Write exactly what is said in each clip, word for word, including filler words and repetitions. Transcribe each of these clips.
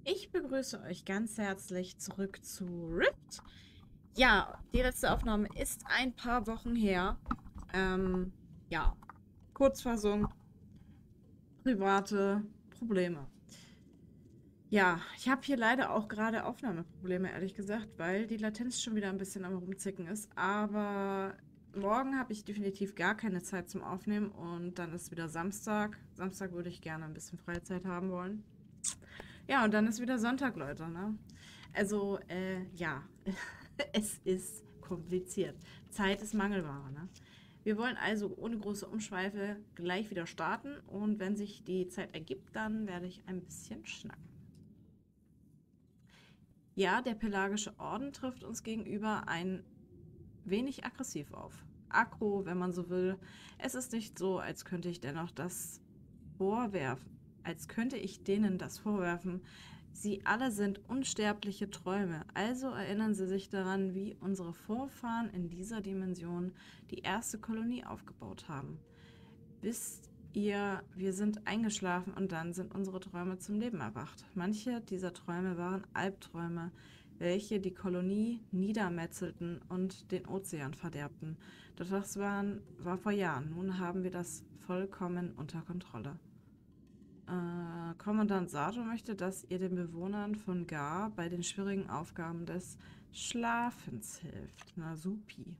Ich begrüße euch ganz herzlich zurück zu Rift. Ja, die letzte Aufnahme ist ein paar Wochen her. Ähm, ja, Kurzfassung, private Probleme. Ja, ich habe hier leider auch gerade Aufnahmeprobleme, ehrlich gesagt, weil die Latenz schon wieder ein bisschen am Rumzicken ist. Aber morgen habe ich definitiv gar keine Zeit zum Aufnehmen und dann ist wieder Samstag. Samstag würde ich gerne ein bisschen Freizeit haben wollen. Ja, und dann ist wieder Sonntag, Leute, ne? Also, äh, ja, es ist kompliziert. Zeit ist Mangelware, ne? Wir wollen also ohne große Umschweife gleich wieder starten und wenn sich die Zeit ergibt, dann werde ich ein bisschen schnacken. Ja, der Pelagische Orden trifft uns gegenüber ein wenig aggressiv auf. Aggro, wenn man so will. Es ist nicht so, als könnte ich dennoch das vorwerfen, als könnte ich denen das vorwerfen. Sie alle sind unsterbliche Träume, also erinnern Sie sich daran, wie unsere Vorfahren in dieser Dimension die erste Kolonie aufgebaut haben. Wisst ihr, wir sind eingeschlafen und dann sind unsere Träume zum Leben erwacht. Manche dieser Träume waren Albträume, welche die Kolonie niedermetzelten und den Ozean verderbten. Doch das waren, war vor Jahren. Nun haben wir das vollkommen unter Kontrolle. Äh, Kommandant Sato möchte, dass ihr den Bewohnern von Gar bei den schwierigen Aufgaben des Schlafens hilft. Na supi.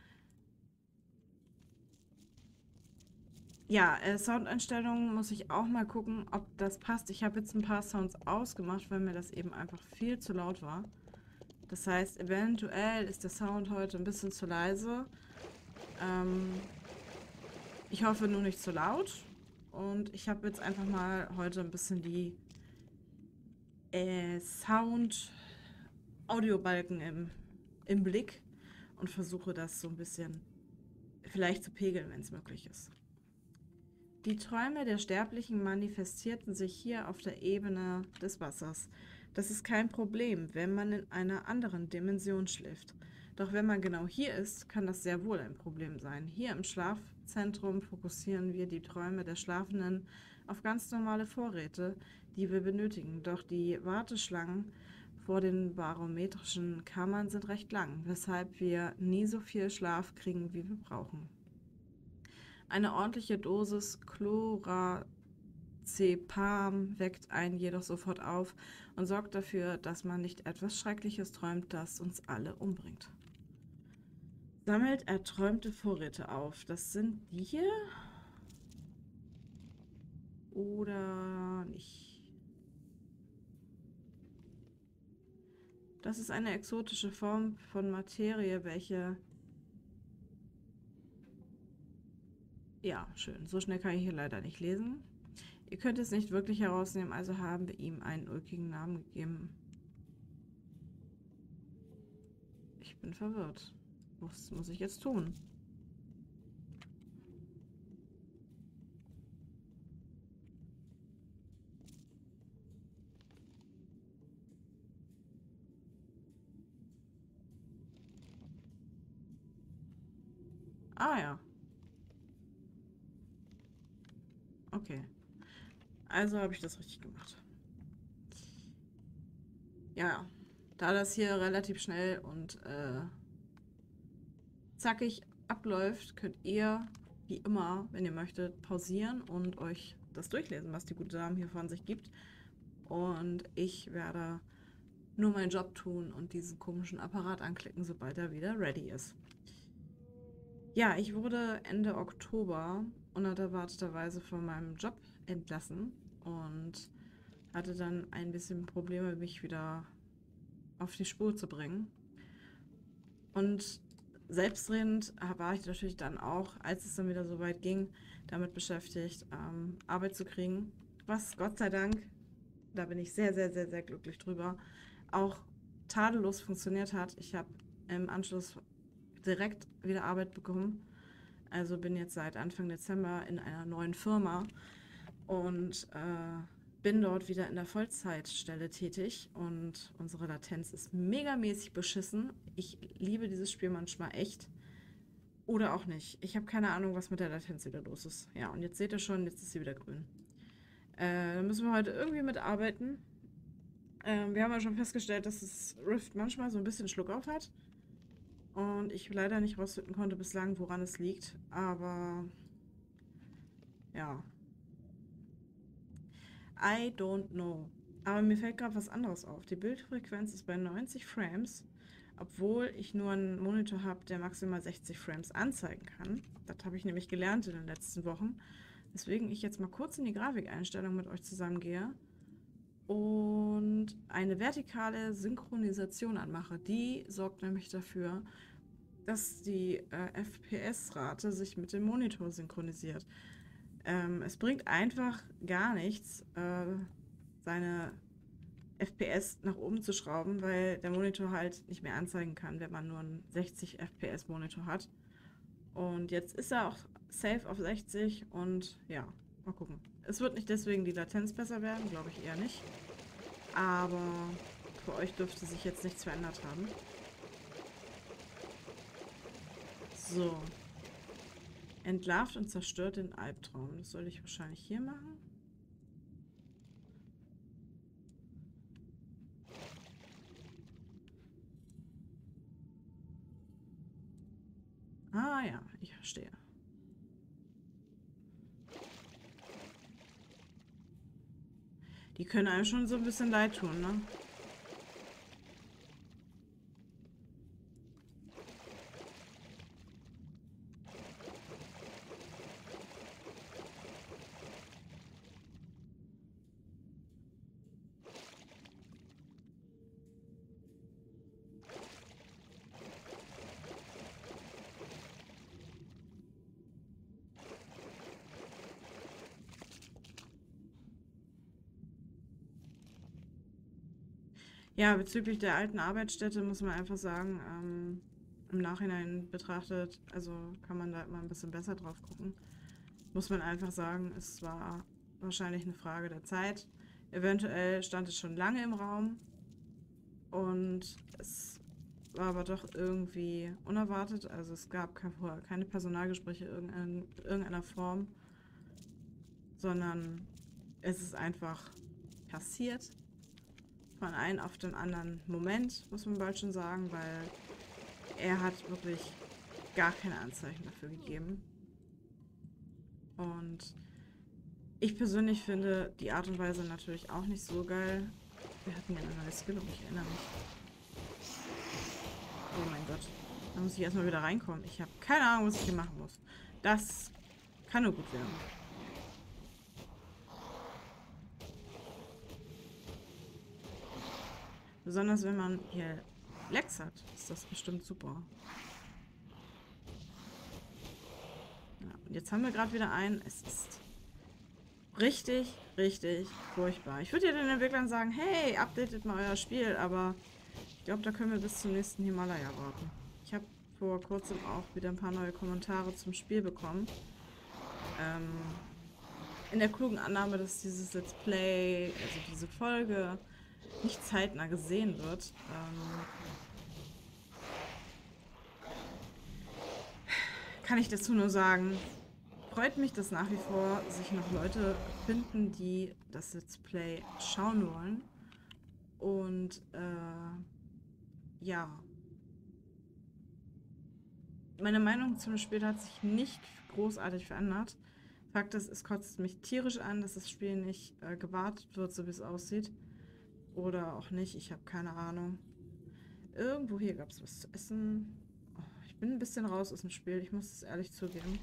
Ja, äh, Soundeinstellungen muss ich auch mal gucken, ob das passt. Ich habe jetzt ein paar Sounds ausgemacht, weil mir das eben einfach viel zu laut war. Das heißt, eventuell ist der Sound heute ein bisschen zu leise. Ähm, ich hoffe nur nicht zu laut. Und ich habe jetzt einfach mal heute ein bisschen die äh, Sound-Audiobalken im, im Blick und versuche das so ein bisschen vielleicht zu pegeln, wenn es möglich ist. Die Träume der Sterblichen manifestierten sich hier auf der Ebene des Wassers. Das ist kein Problem, wenn man in einer anderen Dimension schläft. Doch wenn man genau hier ist, kann das sehr wohl ein Problem sein. Hier im Schlafzentrum fokussieren wir die Träume der Schlafenden auf ganz normale Vorräte, die wir benötigen. Doch die Warteschlangen vor den barometrischen Kammern sind recht lang, weshalb wir nie so viel Schlaf kriegen, wie wir brauchen. Eine ordentliche Dosis Chlorazepam weckt einen jedoch sofort auf und sorgt dafür, dass man nicht etwas Schreckliches träumt, das uns alle umbringt. Sammelt erträumte Vorräte auf. Das sind die hier? Oder nicht? Das ist eine exotische Form von Materie, welche... Ja, schön. So schnell kann ich hier leider nicht lesen. Ihr könnt es nicht wirklich herausnehmen, also haben wir ihm einen ulkigen Namen gegeben. Ich bin verwirrt. Was muss ich jetzt tun? Ah ja, okay. Also habe ich das richtig gemacht. Ja, da das hier relativ schnell und äh, zackig abläuft, könnt ihr, wie immer, wenn ihr möchtet, pausieren und euch das durchlesen, was die gute Dame hier von sich gibt. Und ich werde nur meinen Job tun und diesen komischen Apparat anklicken, sobald er wieder ready ist. Ja, ich wurde Ende Oktober unerwarteterweise von meinem Job entlassen und hatte dann ein bisschen Probleme, mich wieder auf die Spur zu bringen. Und selbstredend war ich natürlich dann auch, als es dann wieder so weit ging, damit beschäftigt, ähm, Arbeit zu kriegen. Was Gott sei Dank, da bin ich sehr, sehr, sehr, sehr glücklich drüber, auch tadellos funktioniert hat. Ich habe im Anschluss direkt wieder Arbeit bekommen. Also bin jetzt seit Anfang Dezember in einer neuen Firma und äh, bin dort wieder in der Vollzeitstelle tätig und unsere Latenz ist megamäßig beschissen. Ich liebe dieses Spiel manchmal echt. Oder auch nicht. Ich habe keine Ahnung, was mit der Latenz wieder los ist. Ja, und jetzt seht ihr schon, jetzt ist sie wieder grün. Äh, da müssen wir heute irgendwie mitarbeiten. Ähm, wir haben ja schon festgestellt, dass das Rift manchmal so ein bisschen Schluck auf hat. Und ich leider nicht rausfinden konnte bislang, woran es liegt. Aber ja, I don't know. Aber mir fällt gerade was anderes auf. Die Bildfrequenz ist bei neunzig Frames, obwohl ich nur einen Monitor habe, der maximal sechzig Frames anzeigen kann. Das habe ich nämlich gelernt in den letzten Wochen. Deswegen ich jetzt mal kurz in die Grafikeinstellung mit euch zusammengehe und eine vertikale Synchronisation anmache. Die sorgt nämlich dafür, dass die äh, F P S-Rate sich mit dem Monitor synchronisiert. Ähm, es bringt einfach gar nichts, äh, seine F P S nach oben zu schrauben, weil der Monitor halt nicht mehr anzeigen kann, wenn man nur einen sechzig F P S Monitor hat. Und jetzt ist er auch safe auf sechzig und ja, mal gucken. Es wird nicht deswegen die Latenz besser werden, glaube ich eher nicht. Aber für euch dürfte sich jetzt nichts verändert haben. So. Entlarvt und zerstört den Albtraum. Das soll ich wahrscheinlich hier machen. Ah ja, ich verstehe. Die können einem schon so ein bisschen leid tun, ne? Ja, bezüglich der alten Arbeitsstätte muss man einfach sagen, ähm, im Nachhinein betrachtet, also kann man da immer ein bisschen besser drauf gucken. Muss man einfach sagen, es war wahrscheinlich eine Frage der Zeit. Eventuell stand es schon lange im Raum und es war aber doch irgendwie unerwartet. Also es gab vorher keine Personalgespräche in irgendeiner Form, sondern es ist einfach passiert. Von einem auf den anderen Moment, muss man bald schon sagen, weil er hat wirklich gar keine Anzeichen dafür gegeben. Und ich persönlich finde die Art und Weise natürlich auch nicht so geil. Wir hatten ja eine neue Skill und ich erinnere mich. Oh mein Gott. Da muss ich erstmal wieder reinkommen. Ich habe keine Ahnung, was ich hier machen muss. Das kann nur gut werden. Besonders wenn man hier Lex hat, ist das bestimmt super. Ja, und jetzt haben wir gerade wieder einen. Es ist richtig, richtig furchtbar. Ich würde ja den Entwicklern sagen, hey, updatet mal euer Spiel, aber ich glaube, da können wir bis zum nächsten Himalaya warten. Ich habe vor kurzem auch wieder ein paar neue Kommentare zum Spiel bekommen. Ähm, in der klugen Annahme, dass dieses Let's Play, also diese Folge, nicht zeitnah gesehen wird. Ähm, kann ich dazu nur sagen, freut mich, dass nach wie vor sich noch Leute finden, die das Let's Play schauen wollen. Und äh, ja, meine Meinung zum Spiel hat sich nicht großartig verändert. Fakt ist, es kotzt mich tierisch an, dass das Spiel nicht äh, gewartet wird, so wie es aussieht. Oder auch nicht, ich habe keine Ahnung. Irgendwo hier gab es was zu essen. Oh, ich bin ein bisschen raus aus dem Spiel, ich muss es ehrlich zugeben.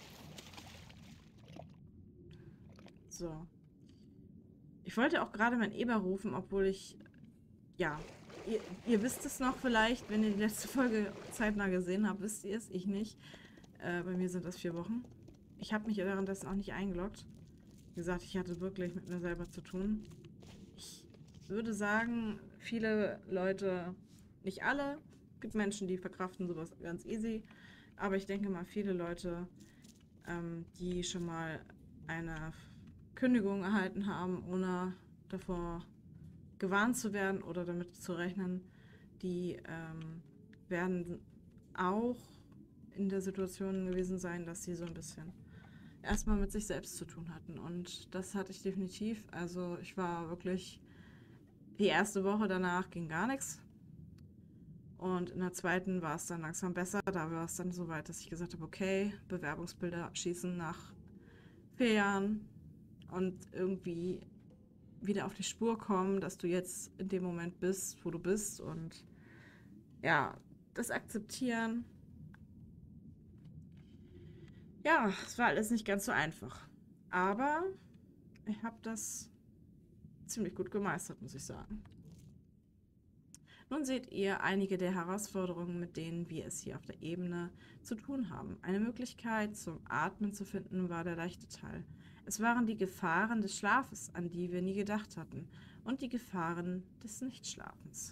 So. Ich wollte auch gerade mein Eber rufen, obwohl ich... Ja, ihr, ihr wisst es noch vielleicht, wenn ihr die letzte Folge zeitnah gesehen habt, wisst ihr es, ich nicht. Äh, bei mir sind das vier Wochen. Ich habe mich währenddessen auch nicht eingeloggt. Wie gesagt, ich hatte wirklich mit mir selber zu tun. Ich würde sagen, viele Leute, nicht alle, es gibt Menschen, die verkraften sowas ganz easy, aber ich denke mal, viele Leute, ähm, die schon mal eine Kündigung erhalten haben, ohne davor gewarnt zu werden oder damit zu rechnen, die ähm, werden auch in der Situation gewesen sein, dass sie so ein bisschen erstmal mit sich selbst zu tun hatten. Und das hatte ich definitiv. Also ich war wirklich Die erste Woche danach ging gar nichts. Und in der zweiten war es dann langsam besser. Da war es dann so weit, dass ich gesagt habe, okay, Bewerbungsbilder abschießen nach vier Jahren und irgendwie wieder auf die Spur kommen, dass du jetzt in dem Moment bist, wo du bist und ja, das akzeptieren. Ja, es war alles nicht ganz so einfach. Aber ich habe das ziemlich gut gemeistert, muss ich sagen. Nun seht ihr einige der Herausforderungen, mit denen wir es hier auf der Ebene zu tun haben. Eine Möglichkeit zum Atmen zu finden war der leichte Teil. Es waren die Gefahren des Schlafes, an die wir nie gedacht hatten, und die Gefahren des Nichtschlafens.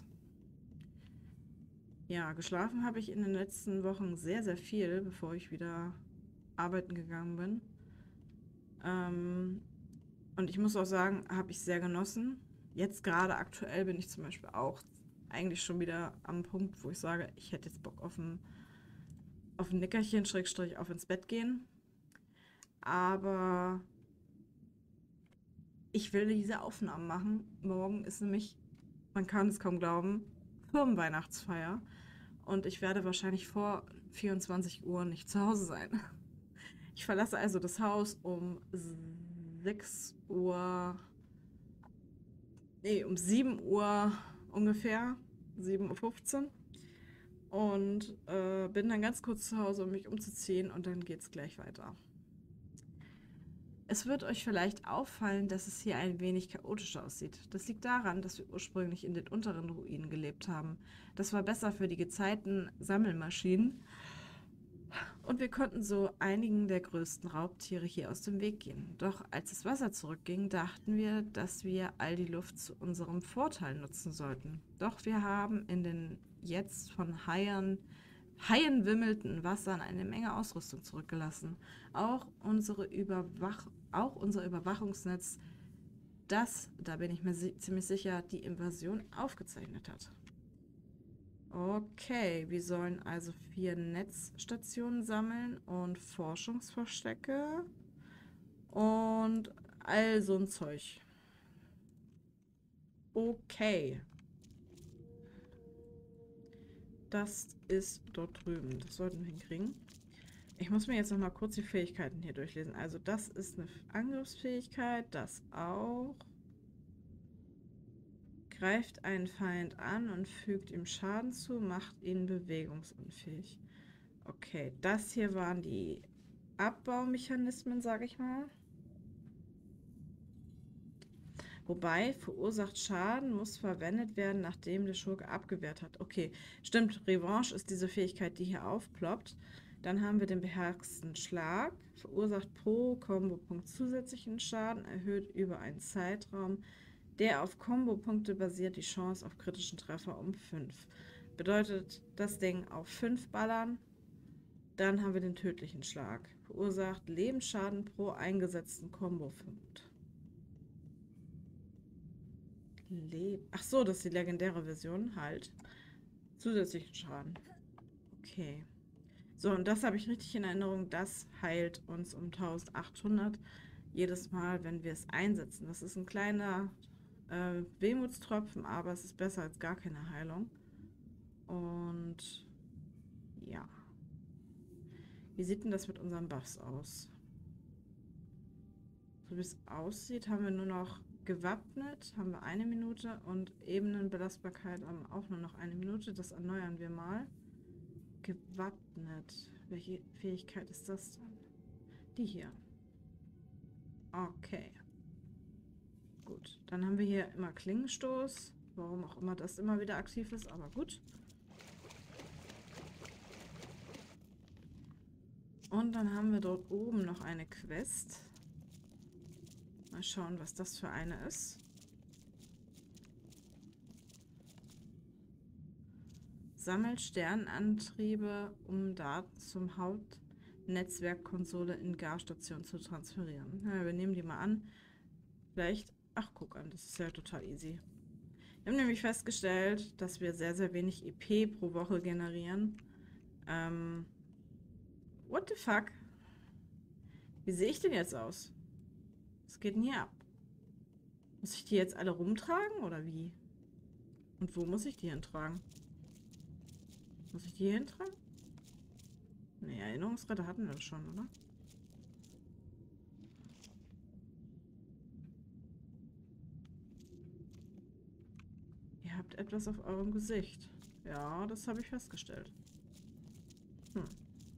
Ja, geschlafen habe ich in den letzten Wochen sehr, sehr viel, bevor ich wieder arbeiten gegangen bin. Ähm, und ich muss auch sagen, habe ich sehr genossen. Jetzt gerade aktuell bin ich zum Beispiel auch eigentlich schon wieder am Punkt, wo ich sage, ich hätte jetzt Bock auf ein, auf ein Nickerchen, Schrägstrich auf ins Bett gehen. Aber ich will diese Aufnahmen machen. Morgen ist nämlich, man kann es kaum glauben, Firmenweihnachtsfeier. Und ich werde wahrscheinlich vor vierundzwanzig Uhr nicht zu Hause sein. Ich verlasse also das Haus um sechs Uhr, nee, um sieben Uhr ungefähr, sieben Uhr fünfzehn. Und äh, bin dann ganz kurz zu Hause, um mich umzuziehen und dann geht's gleich weiter. Es wird euch vielleicht auffallen, dass es hier ein wenig chaotisch aussieht. Das liegt daran, dass wir ursprünglich in den unteren Ruinen gelebt haben. Das war besser für die gezeiten Sammelmaschinen und wir konnten so einigen der größten Raubtiere hier aus dem Weg gehen. Doch als das Wasser zurückging, dachten wir, dass wir all die Luft zu unserem Vorteil nutzen sollten. Doch wir haben in den jetzt von Haien, Haien wimmelnden Wassern eine Menge Ausrüstung zurückgelassen. Auch unsere Überwach auch unser Überwachungsnetz, das, da bin ich mir si ziemlich sicher, die Invasion aufgezeichnet hat. Okay, wir sollen also vier Netzstationen sammeln und Forschungsverstecke und all so ein Zeug. Okay. Das ist dort drüben. Das sollten wir hinkriegen. Ich muss mir jetzt noch mal kurz die Fähigkeiten hier durchlesen. Also das ist eine Angriffsfähigkeit, das auch. Greift einen Feind an und fügt ihm Schaden zu, macht ihn bewegungsunfähig. Okay, das hier waren die Abbaumechanismen, sage ich mal. Wobei, verursacht Schaden, muss verwendet werden, nachdem der Schurke abgewehrt hat. Okay, stimmt, Revanche ist diese Fähigkeit, die hier aufploppt. Dann haben wir den beherzten Schlag, verursacht pro Kombopunkt zusätzlichen Schaden, erhöht über einen Zeitraum, der auf Kombopunkte basiert, die Chance auf kritischen Treffer um fünf. Bedeutet das Ding auf fünf ballern. Dann haben wir den tödlichen Schlag, verursacht Lebensschaden pro eingesetzten Kombopunkt. Le Ach so, das ist die legendäre Version, halt. Zusätzlichen Schaden. Okay. So, und das habe ich richtig in Erinnerung. Das heilt uns um eintausendachthundert jedes Mal, wenn wir es einsetzen. Das ist ein kleiner äh, Wehmutstropfen, aber es ist besser als gar keine Heilung. Und ja. Wie sieht denn das mit unseren Buffs aus? So wie es aussieht, haben wir nur noch gewappnet, haben wir eine Minute und Ebenenbelastbarkeit haben auch nur noch eine Minute. Das erneuern wir mal. Gewappnet. Welche Fähigkeit ist das dann? Die hier. Okay. Gut. Dann haben wir hier immer Klingenstoß. Warum auch immer das immer wieder aktiv ist, aber gut. Und dann haben wir dort oben noch eine Quest. Mal schauen, was das für eine ist. Sammelt Sternenantriebe, um Daten zum Hauptnetzwerkkonsole in Garstation zu transferieren. Ja, wir nehmen die mal an. Vielleicht, ach guck an, das ist ja total easy. Wir haben nämlich festgestellt, dass wir sehr, sehr wenig E P pro Woche generieren. Ähm, what the fuck? Wie sehe ich denn jetzt aus? Was geht denn hier ab? Muss ich die jetzt alle rumtragen oder wie? Und wo muss ich die hintragen? Muss ich die hier hintragen? Ne, Erinnerungsretter hatten wir schon, oder? Ihr habt etwas auf eurem Gesicht. Ja, das habe ich festgestellt. Hm.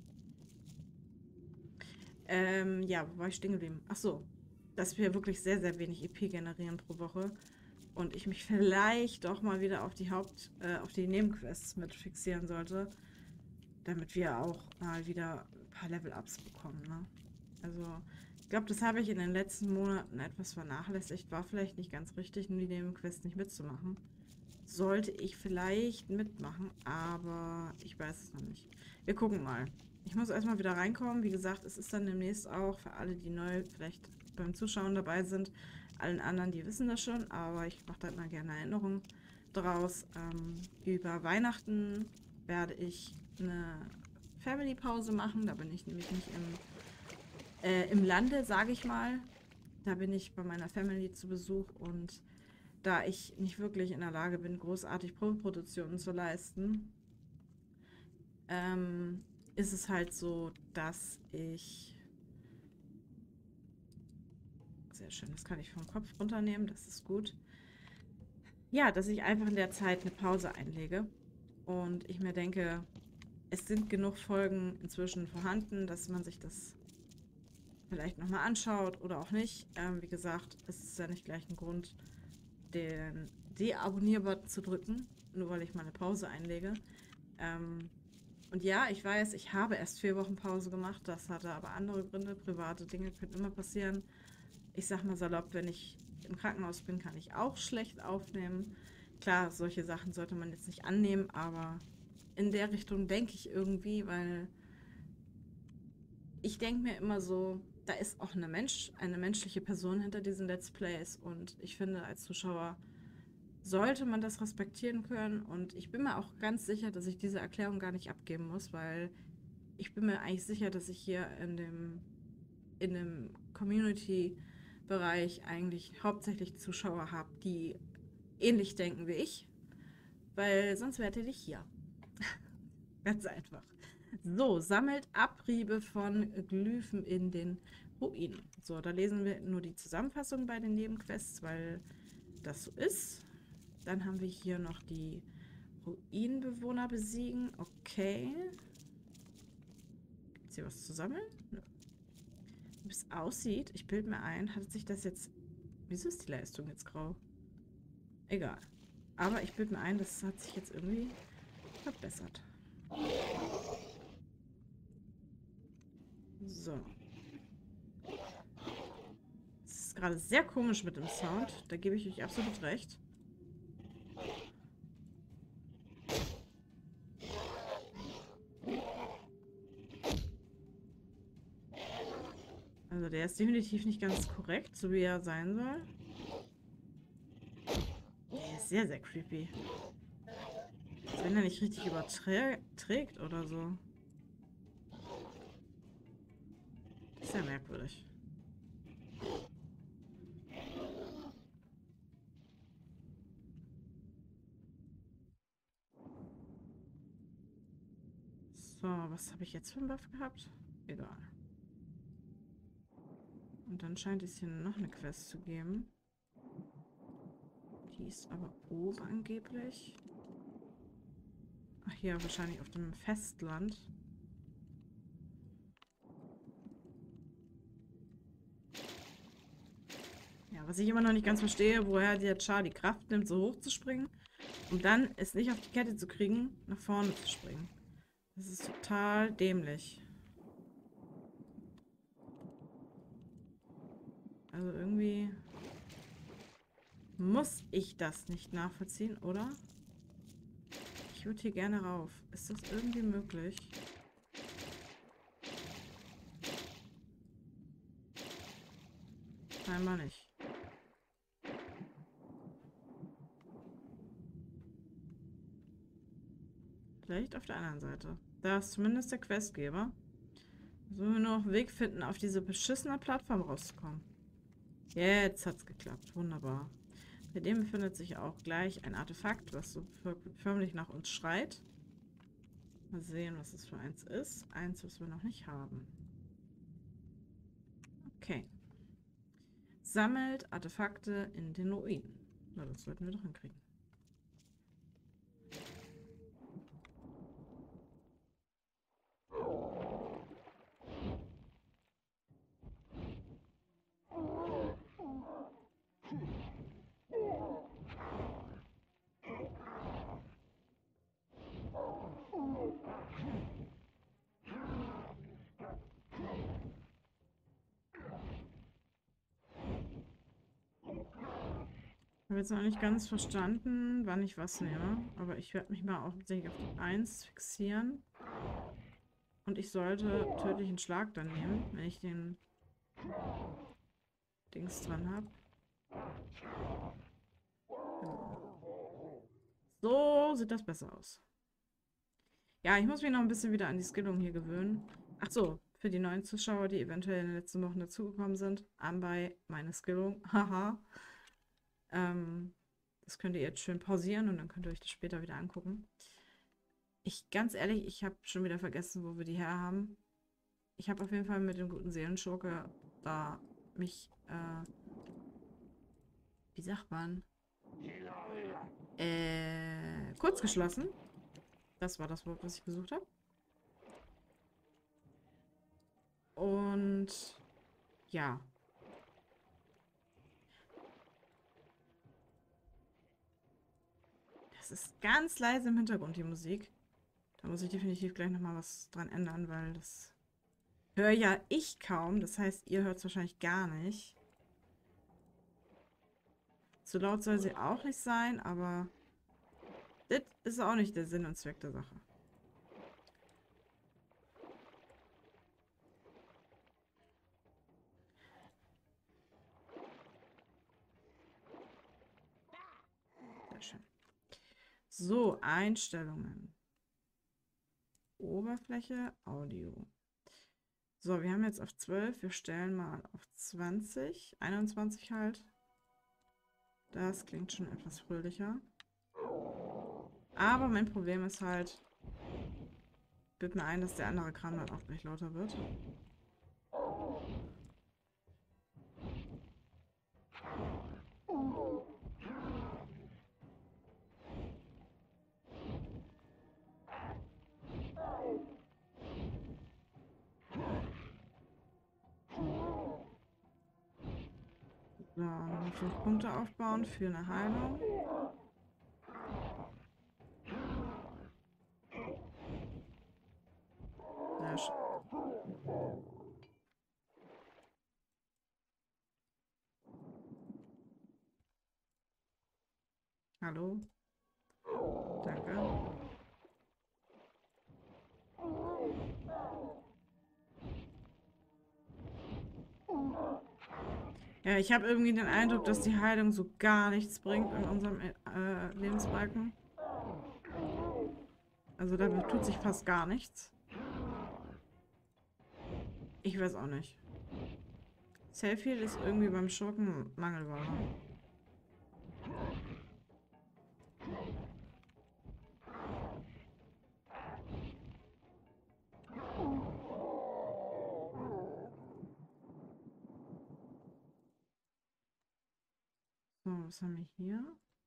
Ähm, ja, wo war ich stehen geblieben? Ach so, dass wir wirklich sehr, sehr wenig E P generieren pro Woche. Und ich mich vielleicht doch mal wieder auf die Haupt-, äh, auf die Nebenquests mit fixieren sollte. Damit wir auch mal wieder ein paar Level-Ups bekommen, ne? Also, ich glaube, das habe ich in den letzten Monaten etwas vernachlässigt. War vielleicht nicht ganz richtig, nur die Nebenquests nicht mitzumachen. Sollte ich vielleicht mitmachen, aber ich weiß es noch nicht. Wir gucken mal. Ich muss erstmal wieder reinkommen. Wie gesagt, es ist dann demnächst auch für alle, die neu vielleicht beim Zuschauen dabei sind. Allen anderen, die wissen das schon, aber ich mache da immer gerne Erinnerungen draus. Ähm, über Weihnachten werde ich eine Family-Pause machen. Da bin ich nämlich nicht im, äh, im Lande, sage ich mal. Da bin ich bei meiner Family zu Besuch und da ich nicht wirklich in der Lage bin, großartig Probeproduktionen zu leisten, ähm, ist es halt so, dass ich... Sehr schön, das kann ich vom Kopf runternehmen, das ist gut. Ja, dass ich einfach in der Zeit eine Pause einlege und ich mir denke, es sind genug Folgen inzwischen vorhanden, dass man sich das vielleicht nochmal anschaut oder auch nicht. Ähm, wie gesagt, es ist ja nicht gleich ein Grund, den Deabonnier-Button zu drücken, nur weil ich mal eine Pause einlege. Ähm, und ja, ich weiß, ich habe erst vier Wochen Pause gemacht, das hatte aber andere Gründe. Private Dinge können immer passieren. Ich sag mal salopp, wenn ich im Krankenhaus bin, kann ich auch schlecht aufnehmen. Klar, solche Sachen sollte man jetzt nicht annehmen, aber in der Richtung denke ich irgendwie, weil ich denke mir immer so, da ist auch eine Mensch, eine menschliche Person hinter diesen Let's Plays und ich finde, als Zuschauer sollte man das respektieren können und ich bin mir auch ganz sicher, dass ich diese Erklärung gar nicht abgeben muss, weil ich bin mir eigentlich sicher, dass ich hier in dem, in dem Community-Bereich eigentlich hauptsächlich Zuschauer habe, die ähnlich denken wie ich, weil sonst wärt ihr nicht hier. Ganz einfach. So, sammelt Abriebe von Glyphen in den Ruinen. So, da lesen wir nur die Zusammenfassung bei den Nebenquests, weil das so ist. Dann haben wir hier noch die Ruinenbewohner besiegen. Okay. Gibt es hier was zu sammeln? Nö. Wie es aussieht, ich bilde mir ein, hat sich das jetzt... Wieso ist die Leistung jetzt grau? Egal. Aber ich bilde mir ein, das hat sich jetzt irgendwie verbessert. So. Es ist gerade sehr komisch mit dem Sound. Da gebe ich euch absolut recht. Also der ist definitiv nicht ganz korrekt, so wie er sein soll. Der ist sehr, sehr creepy. Als wenn er nicht richtig überträgt oder so. Das ist ja merkwürdig. So, was habe ich jetzt für einen Buff gehabt? Egal. Und dann scheint es hier noch eine Quest zu geben. Die ist aber oben angeblich. Ach, hier wahrscheinlich auf dem Festland. Ja, was ich immer noch nicht ganz verstehe, woher der Char die Kraft nimmt, so hoch zu springen, um dann es nicht auf die Kette zu kriegen, nach vorne zu springen. Das ist total dämlich. Also irgendwie muss ich das nicht nachvollziehen, oder? Ich würde hier gerne rauf. Ist das irgendwie möglich? Scheinbar nicht. Vielleicht auf der anderen Seite. Da ist zumindest der Questgeber. Sollen wir nur noch einen Weg finden, auf diese beschissene Plattform rauszukommen. Jetzt hat's geklappt. Wunderbar. Bei dem befindet sich auch gleich ein Artefakt, was so för- förmlich nach uns schreit. Mal sehen, was es für eins ist. Eins, was wir noch nicht haben. Okay. Sammelt Artefakte in den Ruinen. Na, das sollten wir doch hinkriegen. Ich habe jetzt noch nicht ganz verstanden, wann ich was nehme, aber ich werde mich mal hauptsächlich auf die eins fixieren. Und ich sollte tödlichen Schlag dann nehmen, wenn ich den Dings dran habe. Genau. So sieht das besser aus. Ja, ich muss mich noch ein bisschen wieder an die Skillung hier gewöhnen. Ach so, für die neuen Zuschauer, die eventuell in den letzten Wochen dazugekommen sind, anbei meine Skillung. Haha. ähm, das könnt ihr jetzt schön pausieren und dann könnt ihr euch das später wieder angucken. Ich, ganz ehrlich, ich habe schon wieder vergessen, wo wir die her haben. Ich habe auf jeden Fall mit dem guten Seelenschurke da mich, äh, wie sagt man, äh, kurz geschlossen. Das war das Wort, was ich gesucht habe. Und ja. Das ist ganz leise im Hintergrund, die Musik. Da muss ich definitiv gleich nochmal was dran ändern, weil das höre ja ich kaum. Das heißt, ihr hört es wahrscheinlich gar nicht. Zu laut soll sie auch nicht sein, aber das ist auch nicht der Sinn und Zweck der Sache. Sehr schön. So, Einstellungen. Oberfläche, Audio. So, wir haben jetzt auf zwölf. Wir stellen mal auf zwanzig. einundzwanzig halt. Das klingt schon etwas fröhlicher. Aber mein Problem ist halt, bild mir ein, dass der andere Kram dann auch gleich lauter wird. So, nochmal fünf Punkte aufbauen für eine Heilung. Sehr schön. Hallo? Danke. Ja, ich habe irgendwie den Eindruck, dass die Heilung so gar nichts bringt in unserem äh, Lebensbalken. Also da tut sich fast gar nichts. Ich weiß auch nicht. Selfheal ist irgendwie beim Schurken Mangelware. So, was haben wir hier?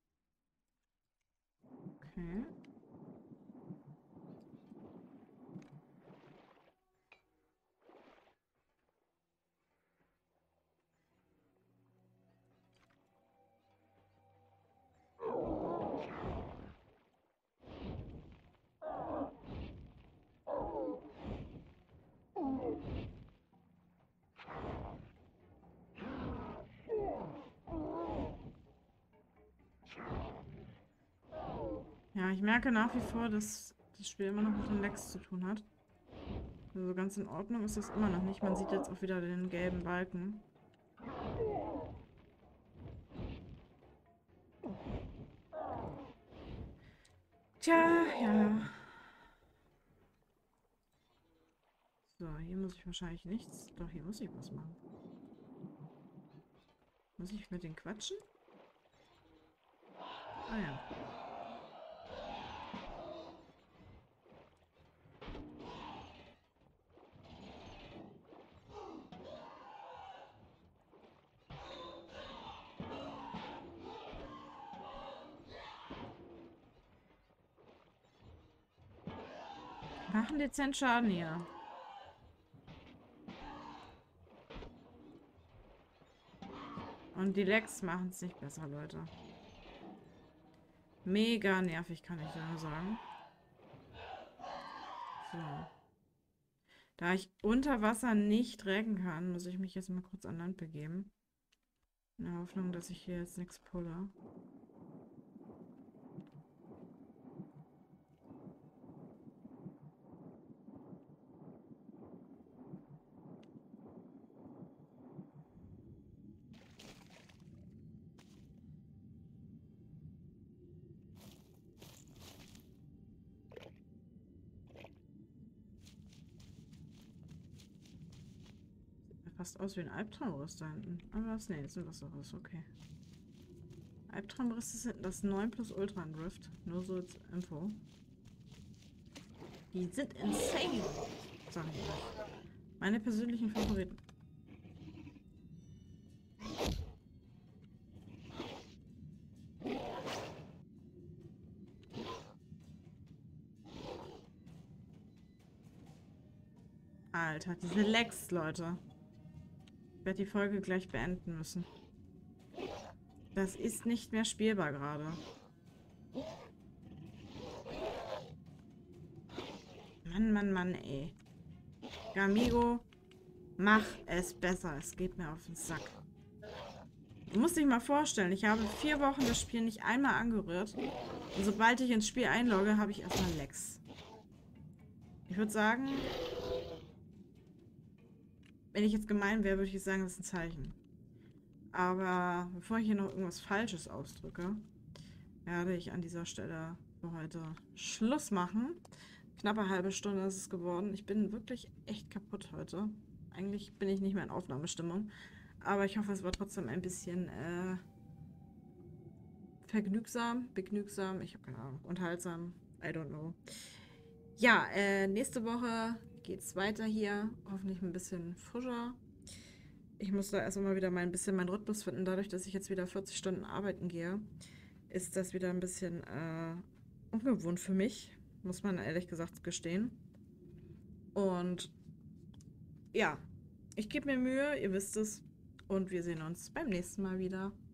Okay. Ja, ich merke nach wie vor, dass das Spiel immer noch mit den Lags zu tun hat. Also ganz in Ordnung ist das immer noch nicht. Man sieht jetzt auch wieder den gelben Balken. Tja, ja. So, hier muss ich wahrscheinlich nichts. Doch, hier muss ich was machen. Muss ich mit denen quatschen? Ah ja. Machen dezent Schaden hier. Und die Lecks machen es nicht besser, Leute. Mega nervig, kann ich da nur sagen. So. Da ich unter Wasser nicht recken kann, muss ich mich jetzt mal kurz an Land begeben. In der Hoffnung, dass ich hier jetzt nichts pulle. Fast aus wie ein Albtraumriss da hinten. Aber das, nee, das sind Wasserriss, okay. Albtraumriss ist das neun plus Ultra Drift. Nur so als Info. Die sind insane, sag ich euch. Meine persönlichen Favoriten. Alter, diese Lecks, Leute. Ich werde die Folge gleich beenden müssen. Das ist nicht mehr spielbar gerade. Mann, Mann, Mann, ey. Gamigo, mach es besser. Es geht mir auf den Sack. Du musst dich mal vorstellen, ich habe vier Wochen das Spiel nicht einmal angerührt. Und sobald ich ins Spiel einlogge, habe ich erstmal Lecks. Ich würde sagen, wenn ich jetzt gemein wäre, würde ich sagen, das ist ein Zeichen. Aber bevor ich hier noch irgendwas Falsches ausdrücke, werde ich an dieser Stelle für heute Schluss machen. Knappe halbe Stunde ist es geworden. Ich bin wirklich echt kaputt heute. Eigentlich bin ich nicht mehr in Aufnahmestimmung. Aber ich hoffe, es war trotzdem ein bisschen äh, vergnügsam, begnügsam, ich habe keine Ahnung, unterhaltsam, I don't know. Ja, äh, nächste Woche geht's weiter hier. Hoffentlich ein bisschen frischer. Ich muss da erst mal wieder mal ein bisschen meinen Rhythmus finden. Dadurch, dass ich jetzt wieder vierzig Stunden arbeiten gehe, ist das wieder ein bisschen äh, ungewohnt für mich. Muss man ehrlich gesagt gestehen. Und ja, ich gebe mir Mühe, ihr wisst es. Und wir sehen uns beim nächsten Mal wieder.